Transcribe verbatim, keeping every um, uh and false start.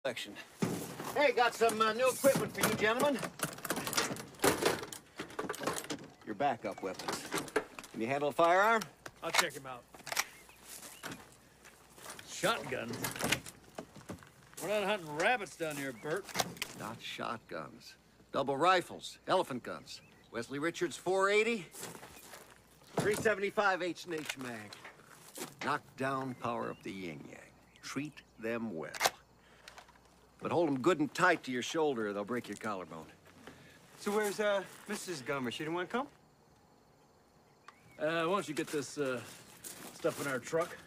Section. Hey, got some uh, new equipment for you, gentlemen. Your backup weapons. Can you handle a firearm? I'll check him out. Shotgun? We're not hunting rabbits down here, Bert. Not shotguns. Double rifles, elephant guns. Wesley Richards four eighty, three seventy-five H and H mag. Knockdown power of the yin-yang. Treat them well. But hold them good and tight to your shoulder or they'll break your collarbone. So where's, uh, Missus Gummer? She didn't want to come? Uh, why don't you get this, uh, stuff in our truck?